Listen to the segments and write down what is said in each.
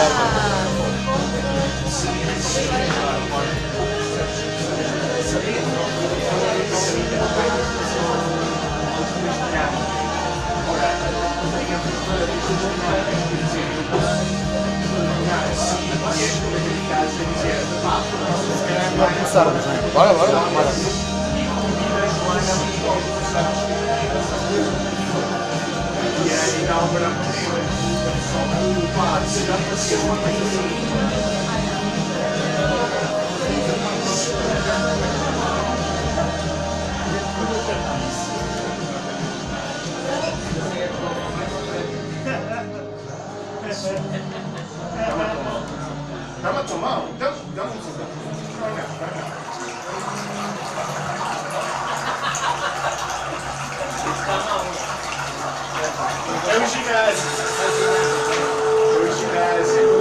Vamos começar, bora, bora, bora. Dá-me a tua mão, dá-me um segundo. É o ginásio. É o ginásio.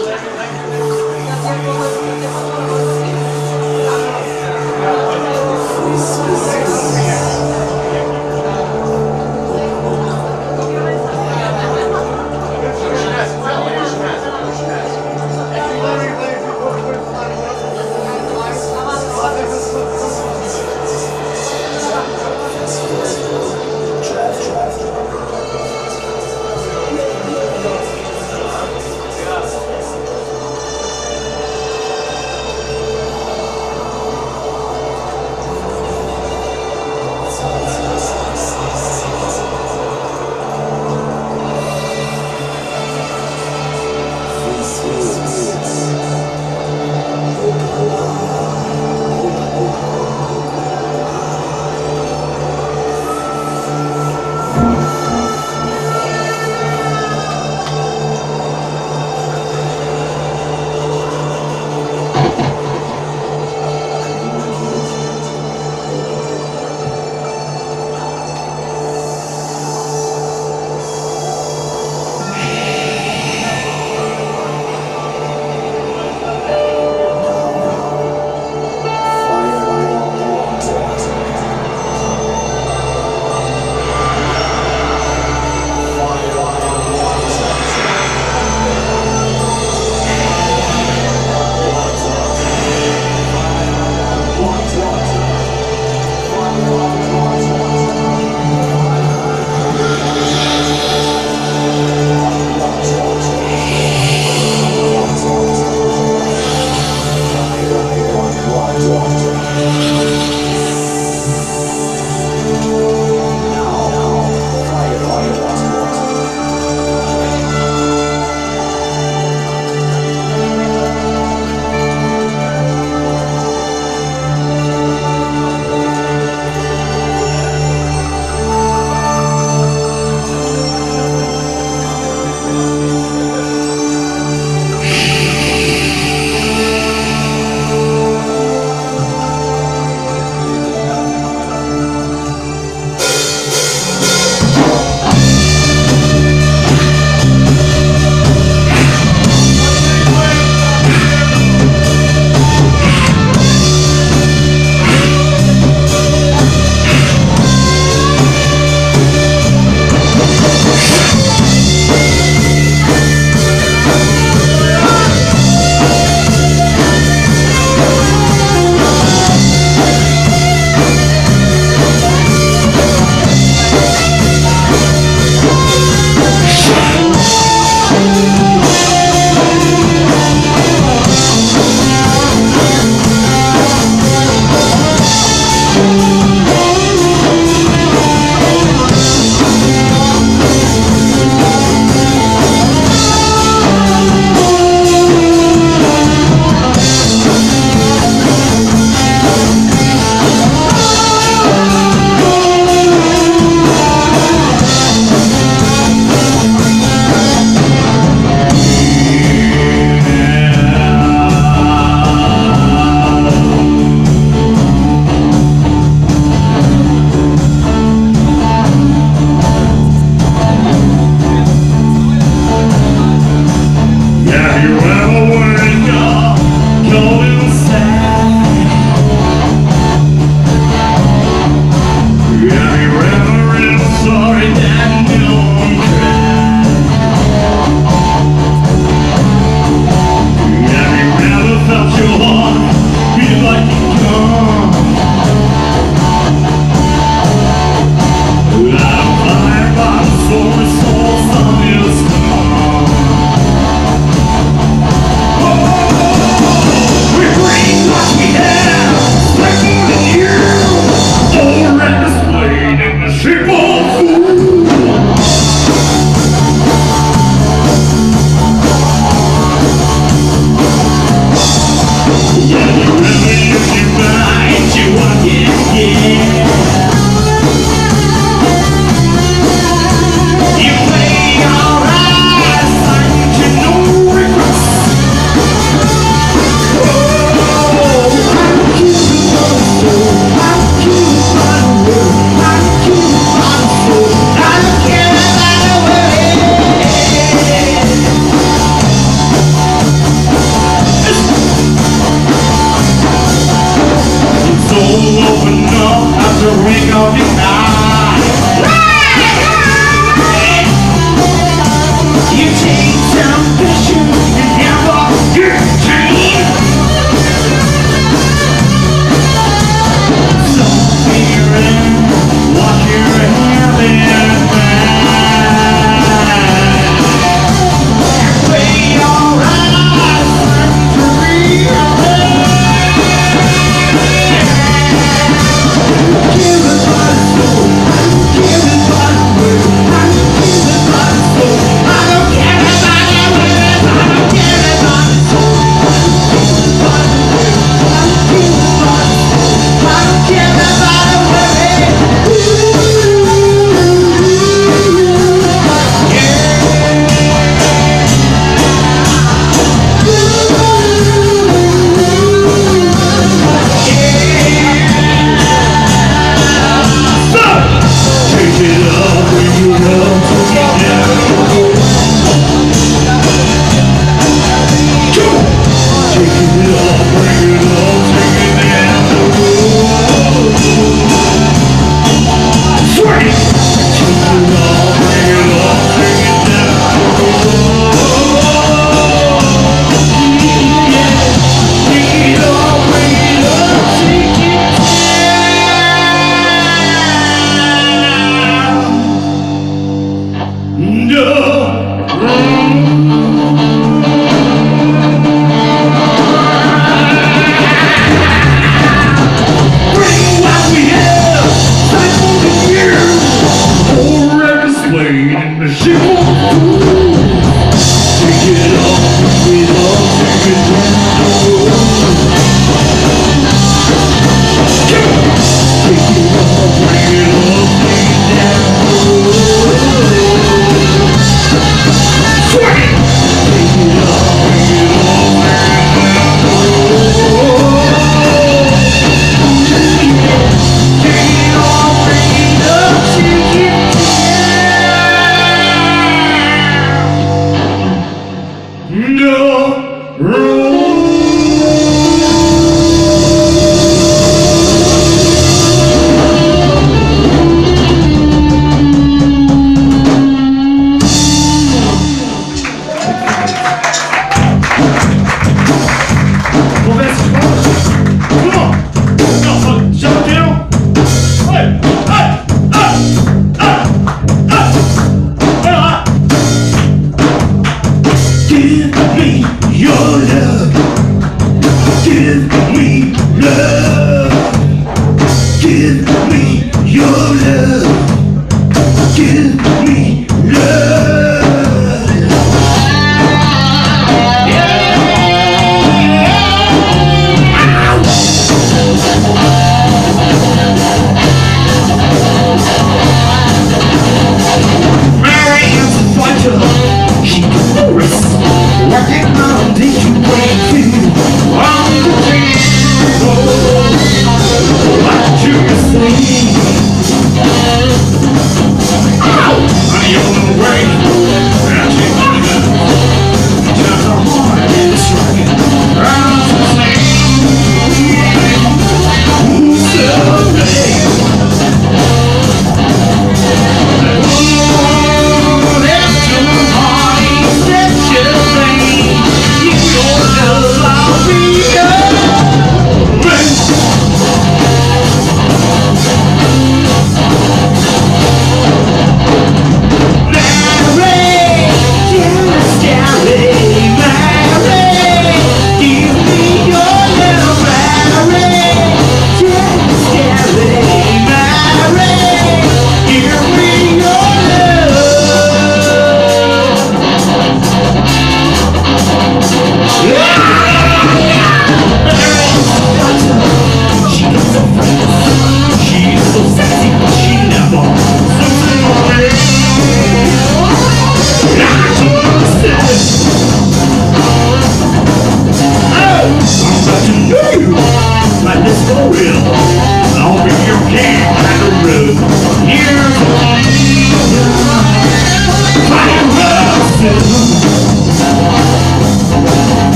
Ow!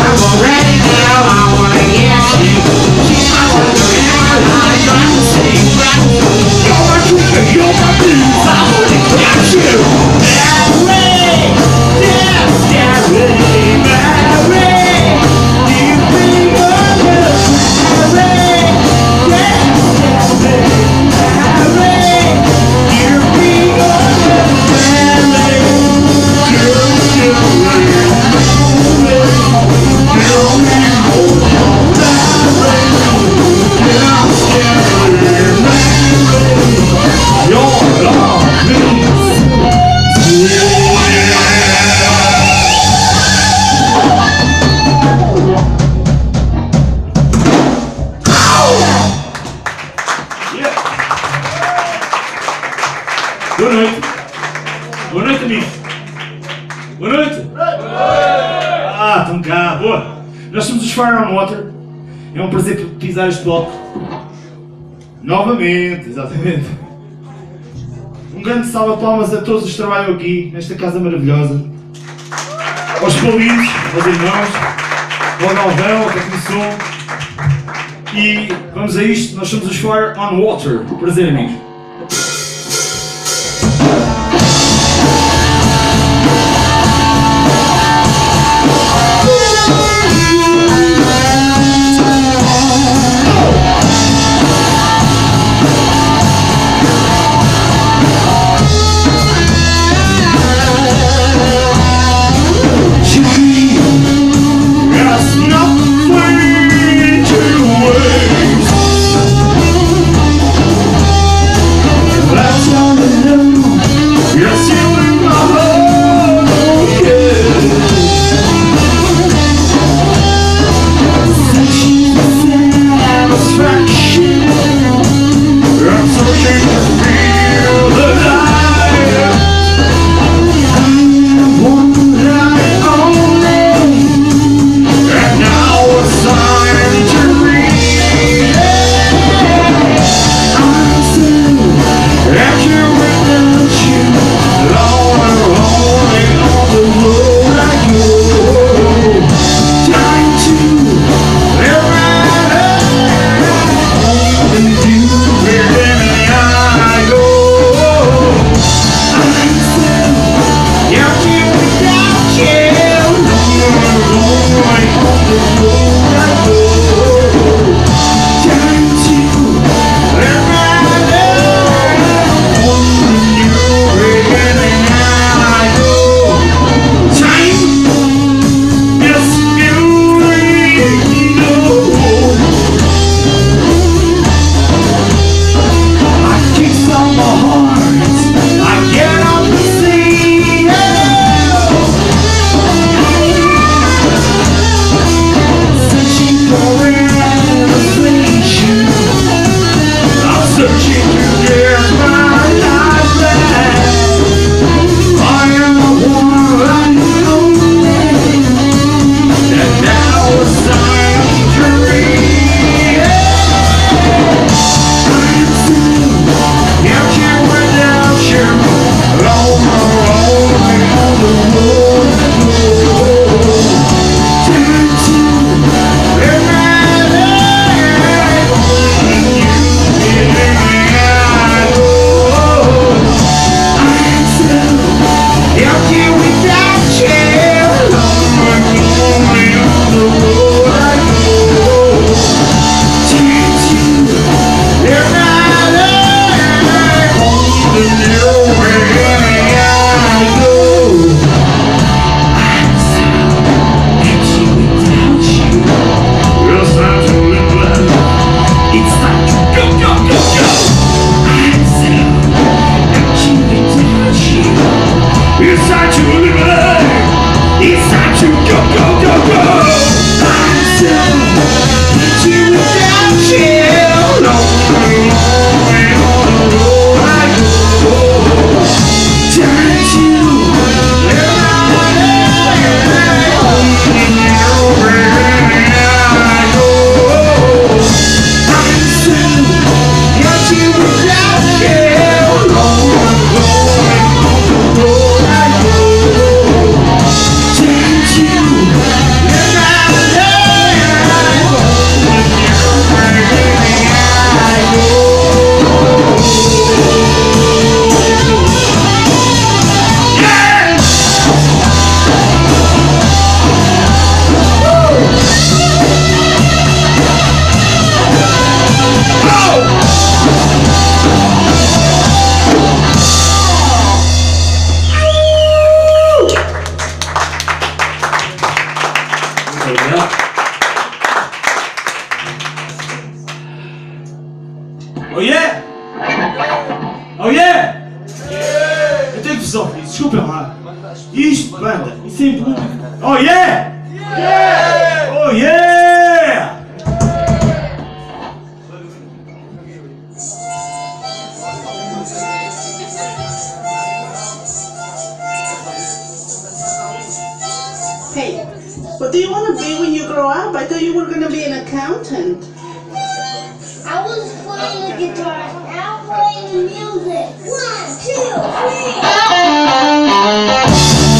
Boa noite. Boa noite, amigos. Boa noite. Ah, estão cá. Boa. Nós somos os Fire on Water. É um prazer pisar este palco. Novamente, exatamente. Um grande salve de palmas a todos os que trabalham aqui, nesta casa maravilhosa. Aos Paulinos, aos irmãos, ao Galvão, ao Tecnissom. E vamos a isto, nós somos os Fire on Water. Prazer, amigos. Yeah. Oh yeah! Oh yeah! Eu tenho que vos ouvir, desculpem lá. Isto, banda, isso é em público. Oh yeah! Oh yeah! Hey, what do you want to be when you grow up? I thought you were going to be an accountant. I was playing the guitar, now I'm playing the music. 1, 2, 3.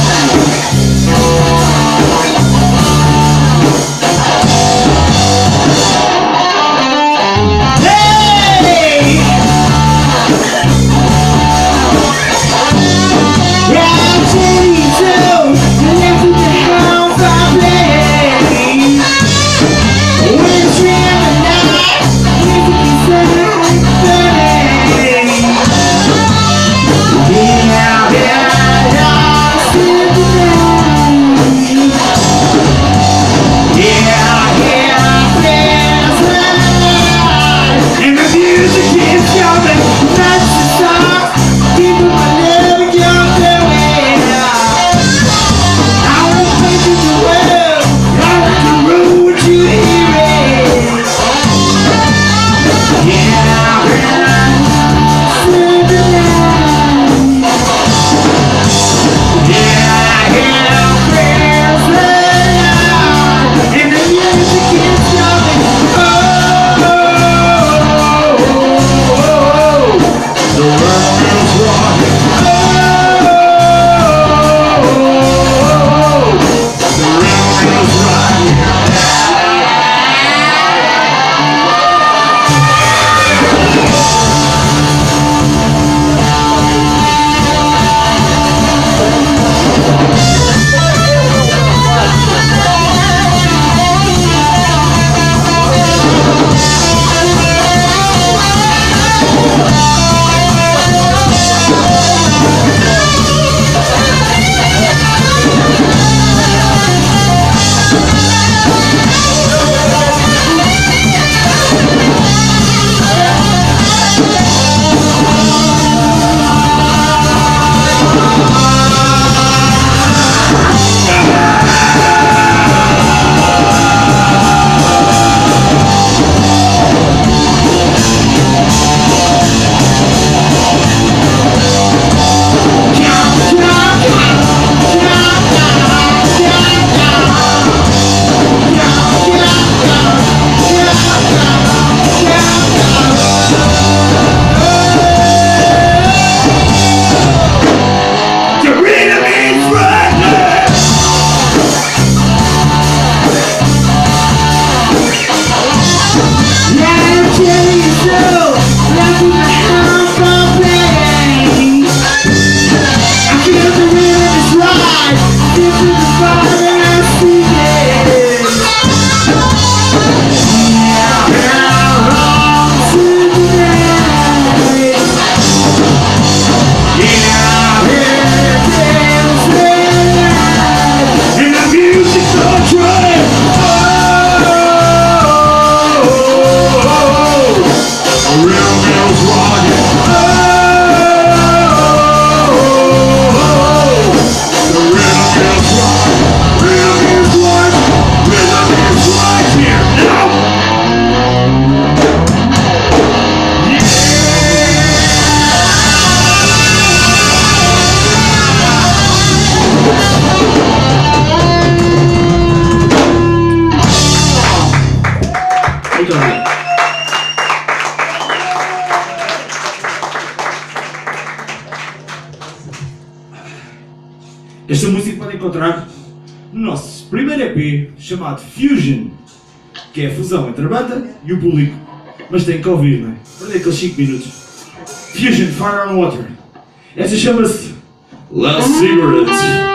Esta música pode encontrar no nosso primeiro EP chamado Fusion, que é a fusão entre a banda e o público. Mas tem que ouvir, não é? Perder aqueles 5 minutos. Fusion Fire on Water. Esta chama-se Last Cigarette.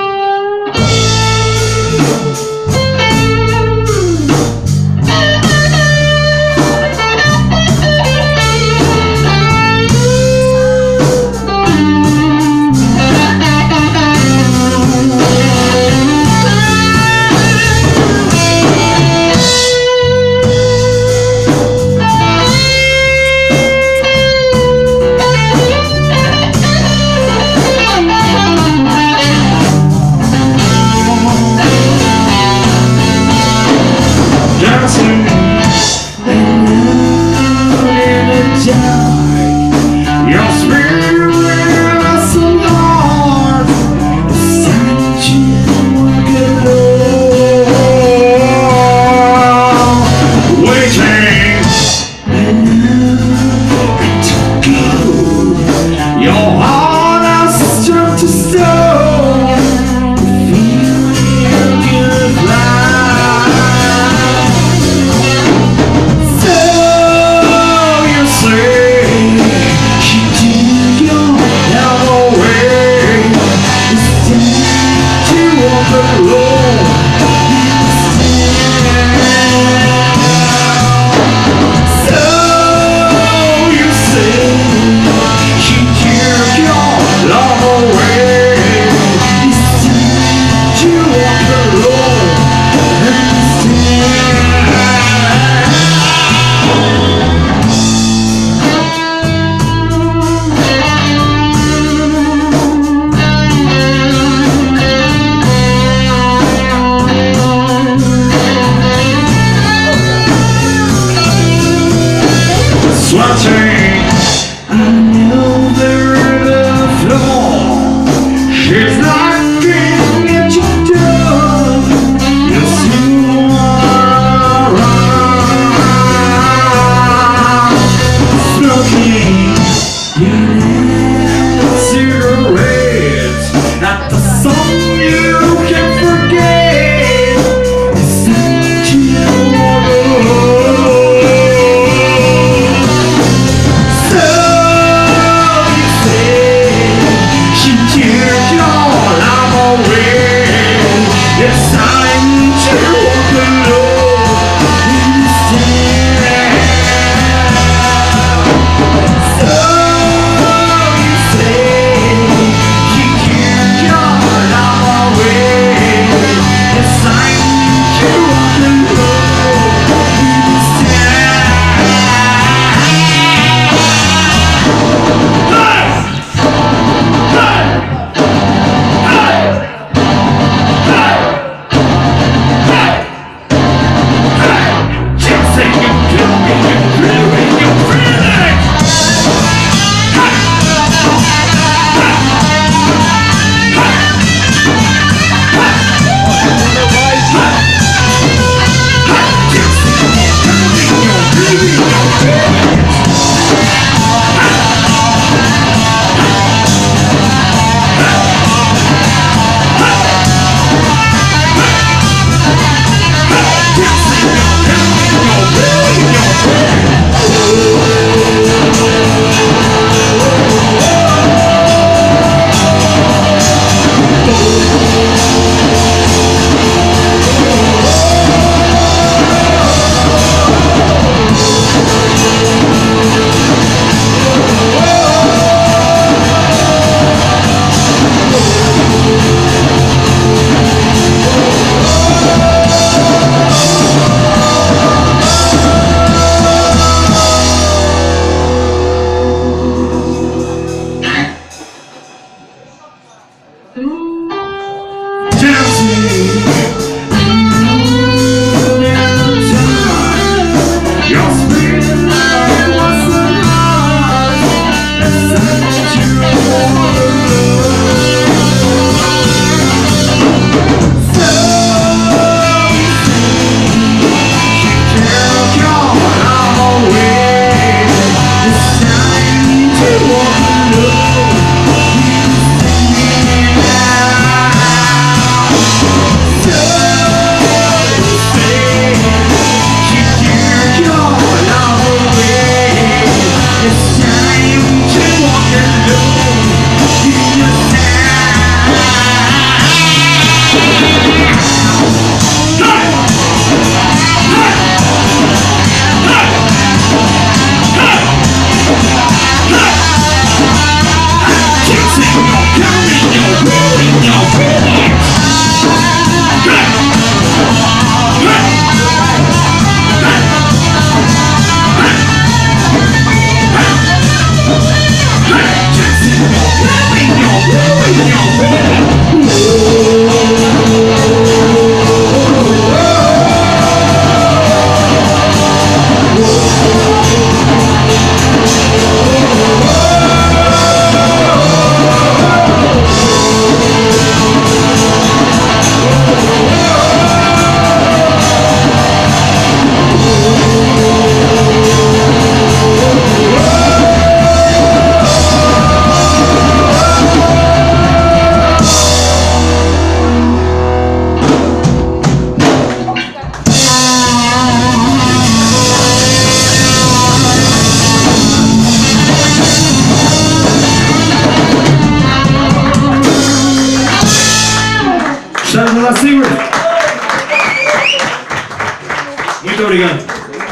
Muito obrigado.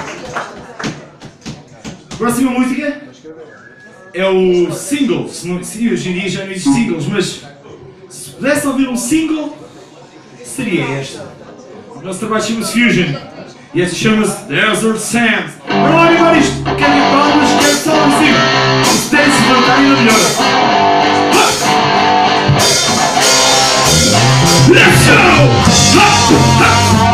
A próxima música é o single. Sim, hoje em dia já não existe singles, mas se pudesse ouvir um single, seria esta. O nosso trabalho chama-se Fusion e esta chama-se Desert Sand. Vamos lá animar isto. Querem palmas, querem só lá em cima. Vamos ter se levantar ainda melhor. Let's go!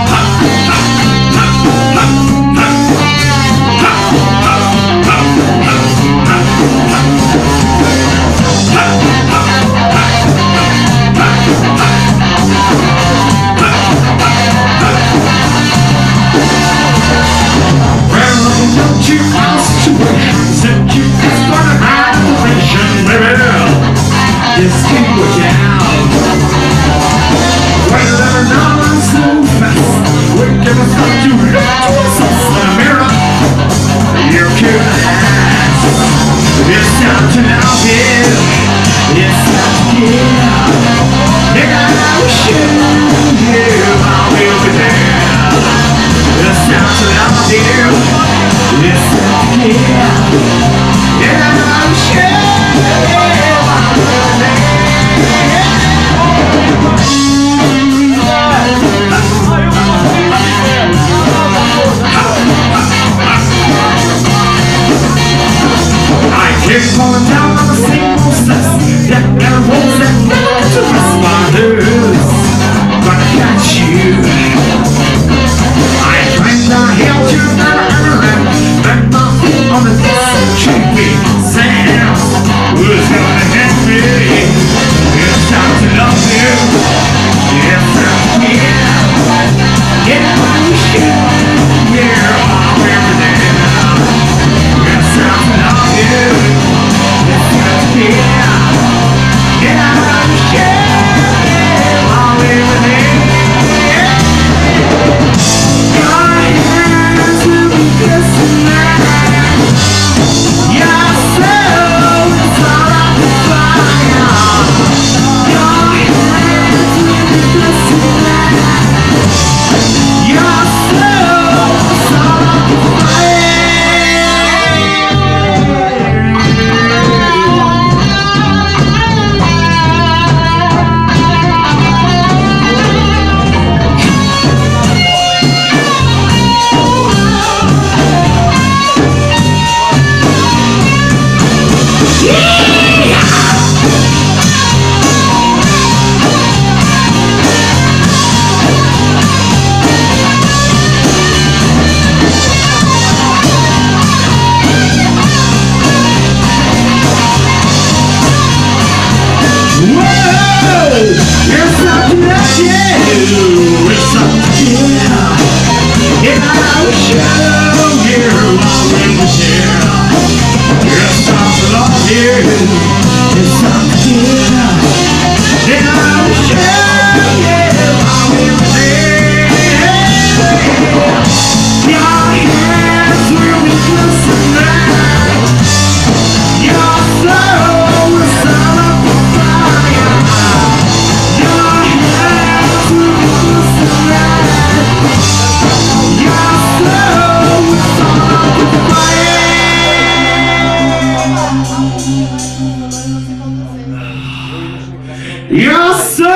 Your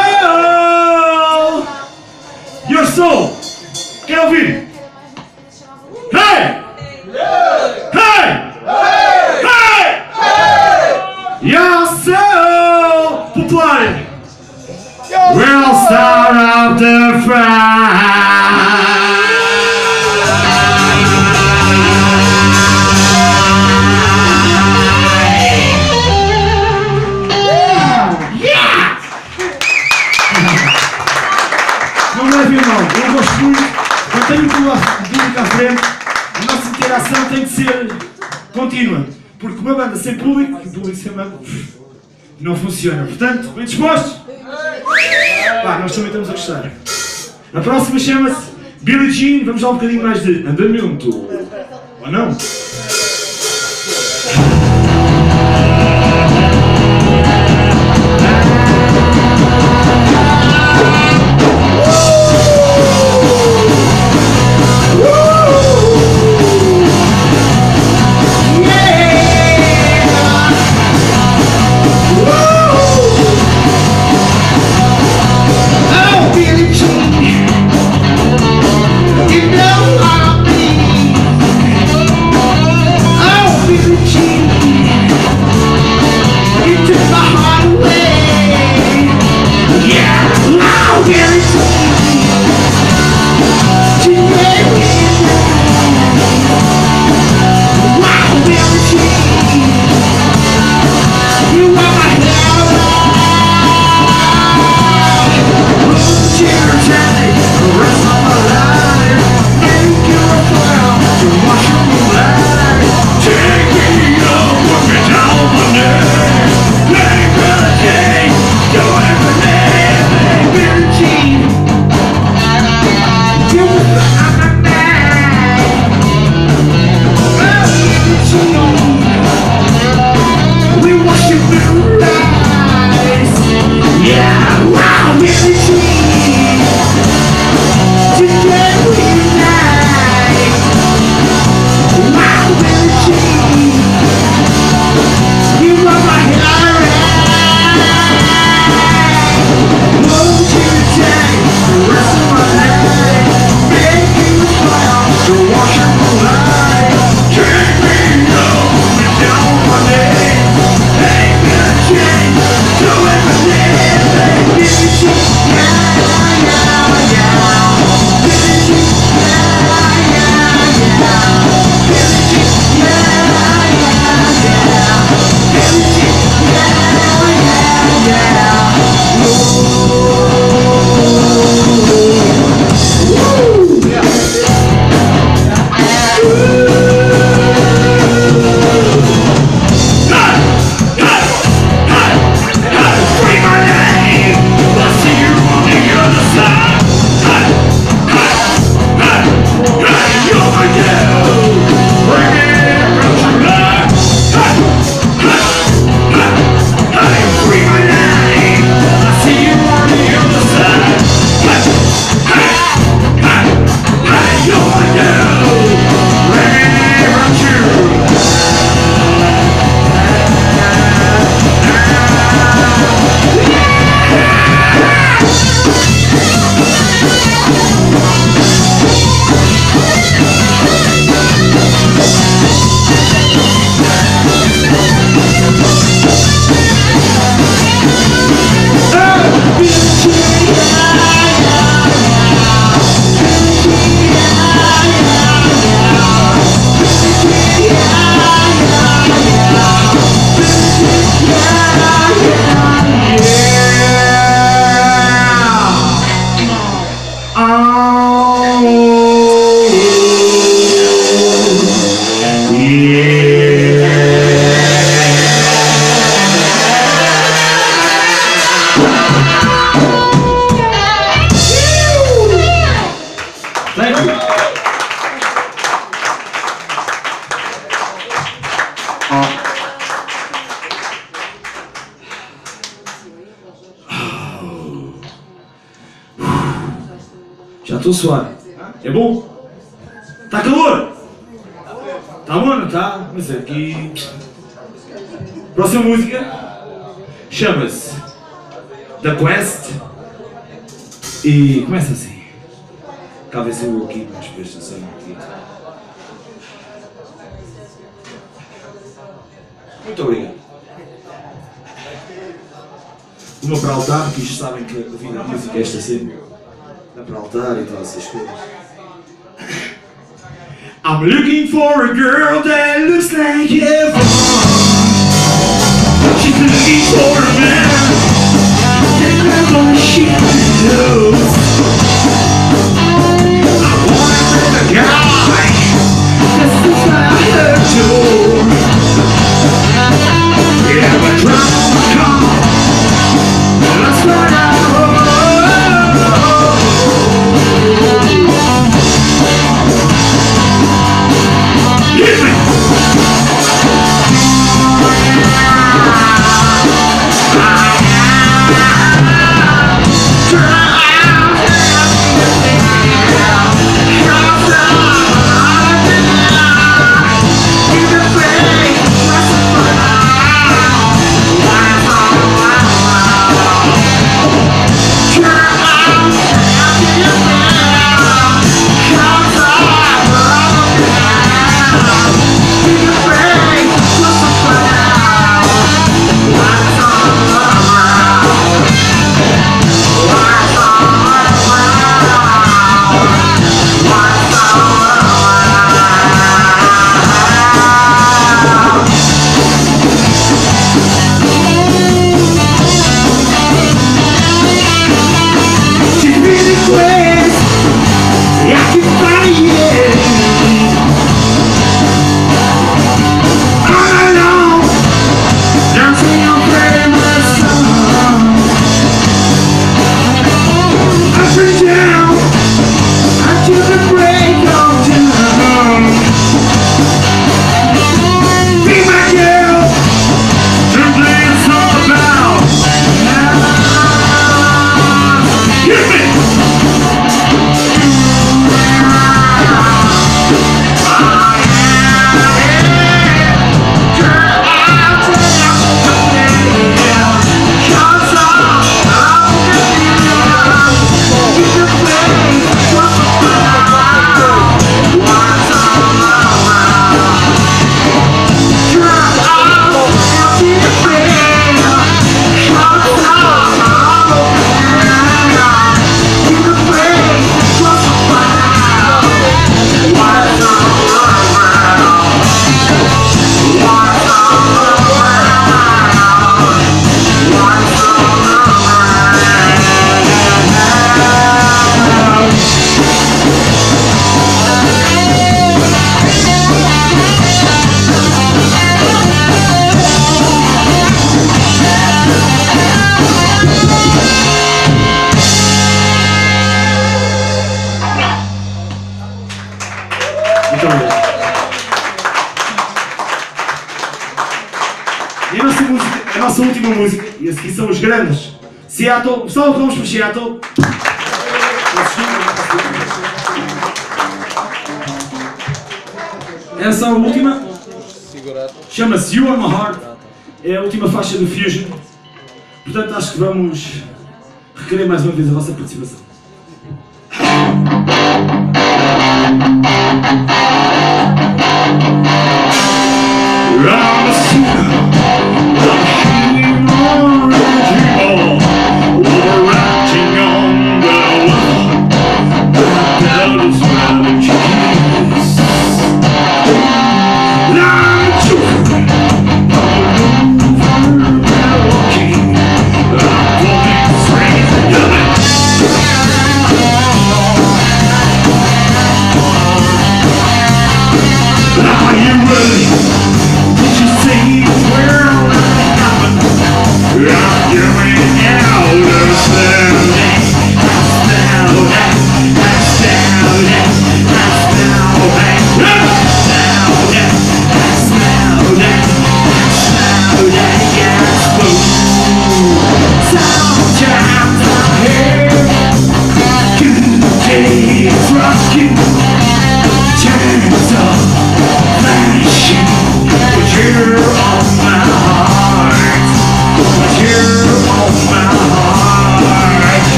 soul! Your soul! Quer ouvir? Hey! Hey! Hey! Your soul! Popular! We'll start off the fire! Eu gosto muito, eu tenho o público à frente, a nossa interação tem que ser contínua, porque uma banda sem público, e o público sem banda, não funciona. Portanto, bem dispostos? Pá, nós também estamos a gostar. A próxima chama-se Billie Jean, vamos dar um bocadinho mais de andamento, ou não? Woo! estou a suar. É bom? Está calor? Está bom, não está? Mas aqui... Próxima música chama-se The Quest e começa assim. Talvez eu aqui, mas depois eu sei aqui. Muito obrigado. Uma para altar, que isto sabem que a vida da música é esta sempre. Uma para altar e tal, essas coisas. I'm looking for a girl that looks like Yvonne. She's looking for a man that never she knows. I want a guy that sits by her door. Yeah, but trouble will come. That's what I hope. Hit me! E a nossa última música, e a seguir são os grandes. Seattle, pessoal, vamos para Seattle. Essa é a última. Chama-se You On My Heart. É a última faixa do Fusion. Portanto, acho que vamos requerer mais uma vez a vossa participação. Sometimes I hear you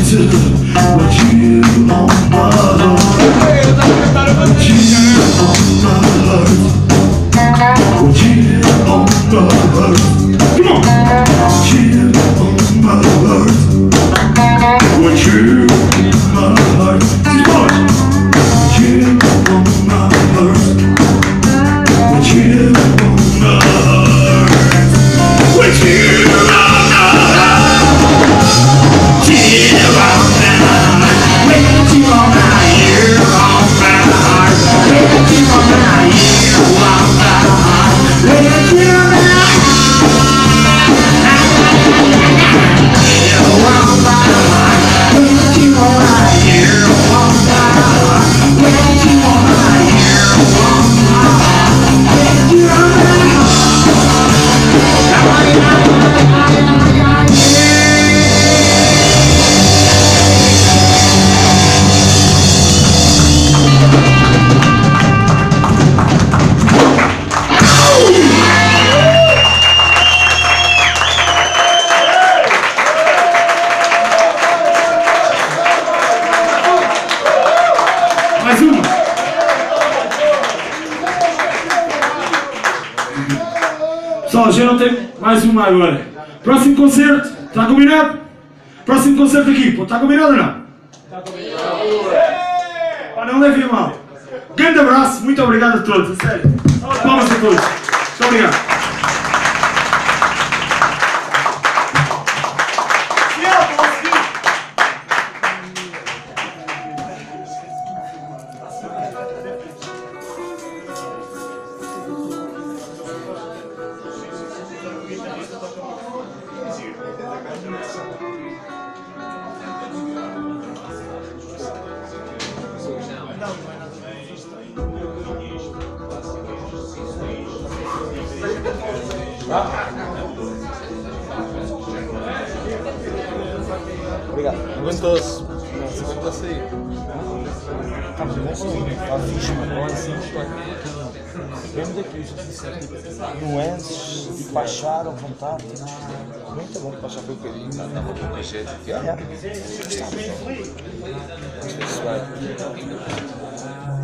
Pessoal, já não tem mais uma agora. Próximo concerto, está combinado? Próximo concerto aqui, pô, está combinado ou não? Está combinado. Não levem mal. Grande abraço, muito obrigado a todos, a sério. Palmas a todos. Muito obrigado. Obrigado. Aguentou-se. Não, aguentou-se aí. Está fixe, mano. Olha assim, vemos aqui. Nuances, baixar à vontade. Muito bom. Baixar foi um bocadinho. Estava com mais jeito. Está bem. Acho que isso vai.